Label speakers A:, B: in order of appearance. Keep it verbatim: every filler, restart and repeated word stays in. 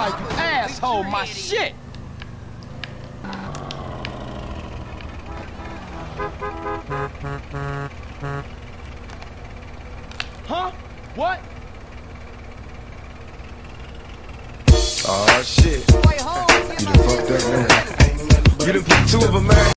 A: Ah, you asshole, my shit! Huh? What?
B: Oh shit. You done fucked up, man. You done put two of them, man.